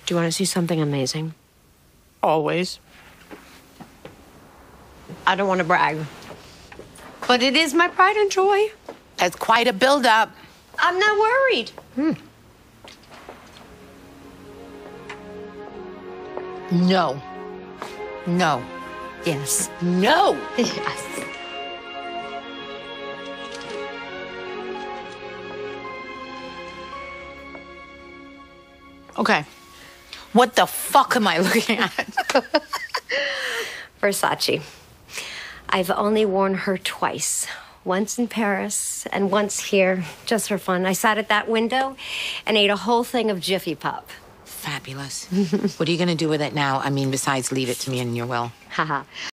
Do you want to see something amazing? Always. I don't want to brag, but it is my pride and joy. That's quite a build-up. I'm not worried. No. No. Yes. No! Yes. Okay. What the fuck am I looking at? Versace. I've only worn her twice. Once in Paris and once here, just for fun. I sat at that window and ate a whole thing of Jiffy Pop. Fabulous. What are you going to do with it now? I mean, besides leave it to me in your will? Haha.